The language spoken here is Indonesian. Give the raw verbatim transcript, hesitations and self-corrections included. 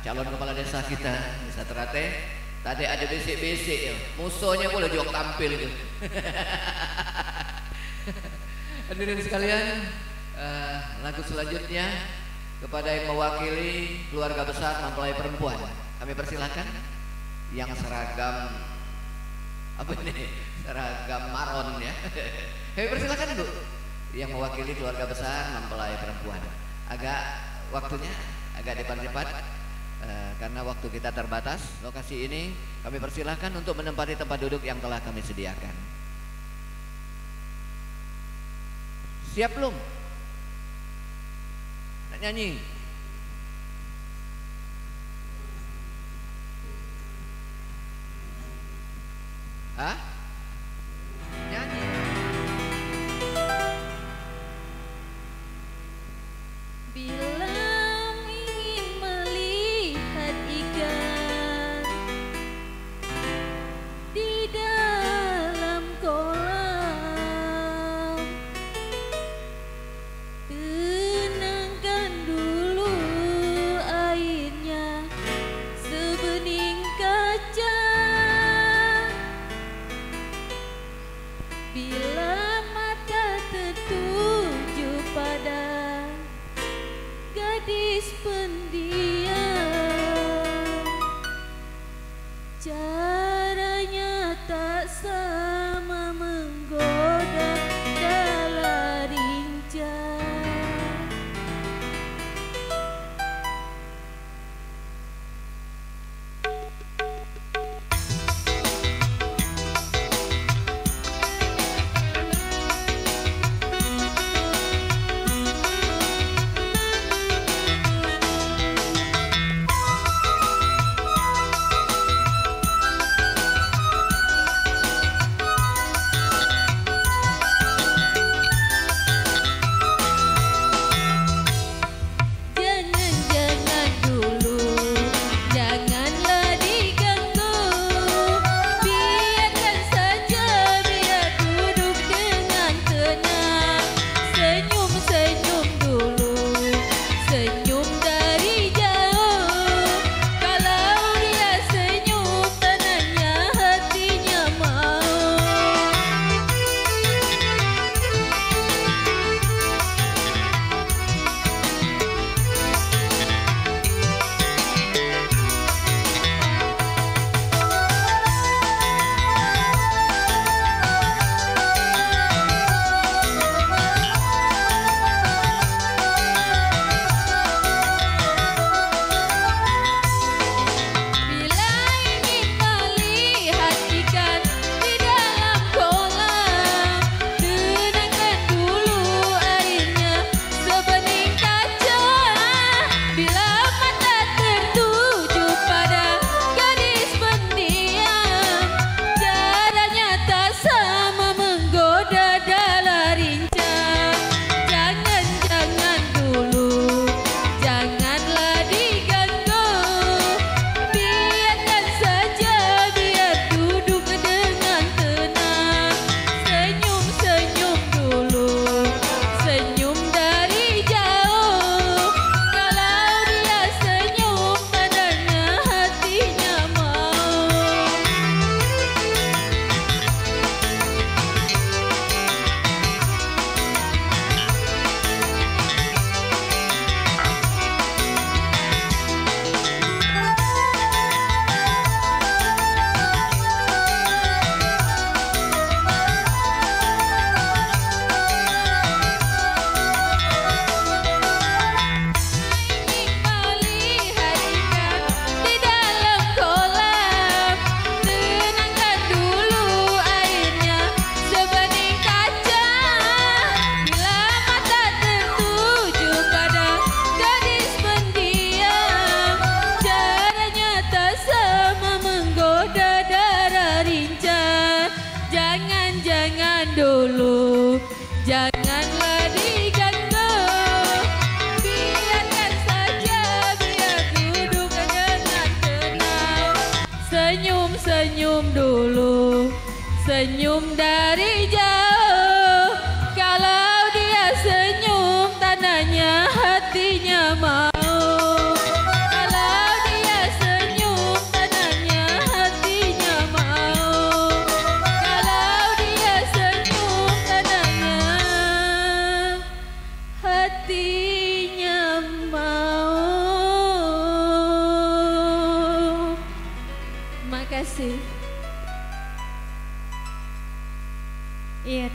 calon kepala desa kita, Desa Terate. Tadi ada bisik-bisik ya, musuhnya boleh juga tampil gitu. Hadirin sekalian, uh, lagu selanjutnya kepada yang mewakili keluarga besar mempelai perempuan, kami persilahkan yang seragam apa ini, seragam maron ya. Kami persilahkan Bu, yang mewakili keluarga besar mempelai perempuan. Agak waktunya agak cepat-cepat uh, karena waktu kita terbatas. Lokasi ini kami persilahkan untuk menempati tempat duduk yang telah kami sediakan. Siap belum? Nak nyanyi? Hah? Nyanyi? Bila ingin melihat ikan di dalam kolam, tenangkan dulu airnya sebening kaca. Bila mata tertuju pada gadis pendiam, caranya tak sama menggoda dalam rincang. Jangan-jangan dulu, janganlah diganggu, biarkan saja, biar duduk dengan tenang. Senyum-senyum dulu, senyum dari jauh. Kalau dia senyum, tandanya hatinya mau. Bila ingin melihat ikan di dalam kolam, tenangkan dulu airnya sebening kaca. Bila mata tertuju pada gadis pendiam, caranya tak sama menggoda dalam rincang. Jangan-jangan dulu, janganlah diganggu, biarkan saja, biar duduk dengan tenang. Senyum-senyum dulu, senyum dari jauh. Kalau dia senyum, tandanya hatinya mau. Ingin melihat ikan di dalam kolam, tenangkan dulu airnya sebening kaca. Bila mata tertuju pada gadis pendiam, caranya tak sama menggoda darah rincang. Jangan-jangan dulu, janganlah diganggu, biarkan saja, biar duduk dengan tenang. Senyum-senyum dulu, senyum dari jauh. Kalau dia senyum, tandanya hatinya mau. Kalau dia kasih. Iya.